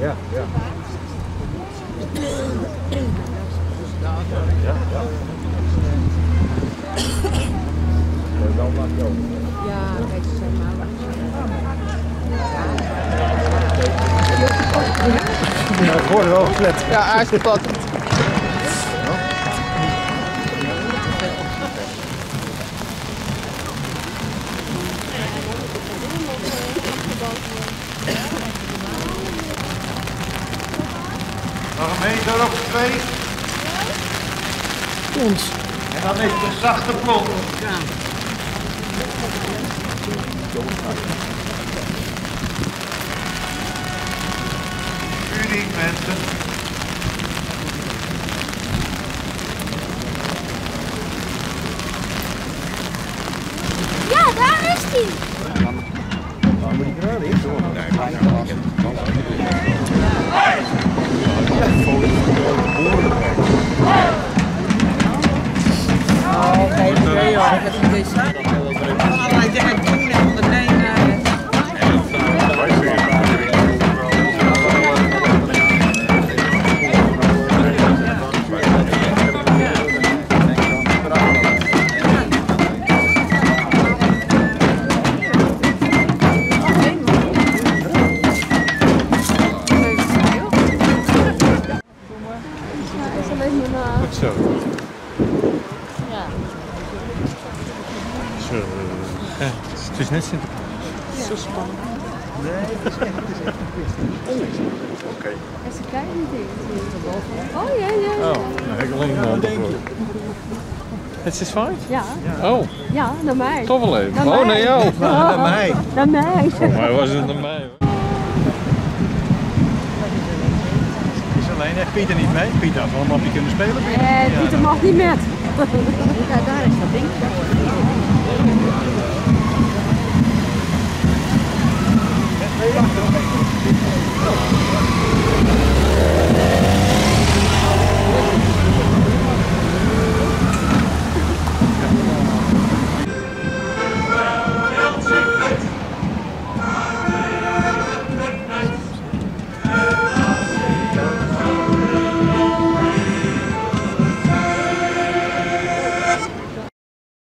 Ja, ja. Ja, ja. Dan mag je ook. Ja, kijk, ze zijn maar Ja, ik hoorde wel gelet. ja, hij is kapot. Nog een meter of 2. Ons. En dan is het een zachte plot. Ja. Uniek mensen. Ja, daar is hij. Dan moet ik er eerst door. Nee, maar Oh, geen idee hoor. Ik heb een idee samen. Allerlei dingen doen en ondernemen. Goed zo. Ja. Zo. Het is net Sinterklaas. Zo spannend. Nee, het is echt een quiz. Oké. En ze kijken niet tegen. Oh ja, ja, ja. Oh, nou heb ik alleen een antwoord. Het is 5? Ja. Oh, Ja, naar mij. toch wel even. Naar Oh, mij. naar jou. Naar mij. Naar mij. Voor mij was het naar mij. Is alleen echt Pieter niet mee. Pieter had wel een mapje kunnen spelen. Pieter mag niet met. Ja, daar is dat ding.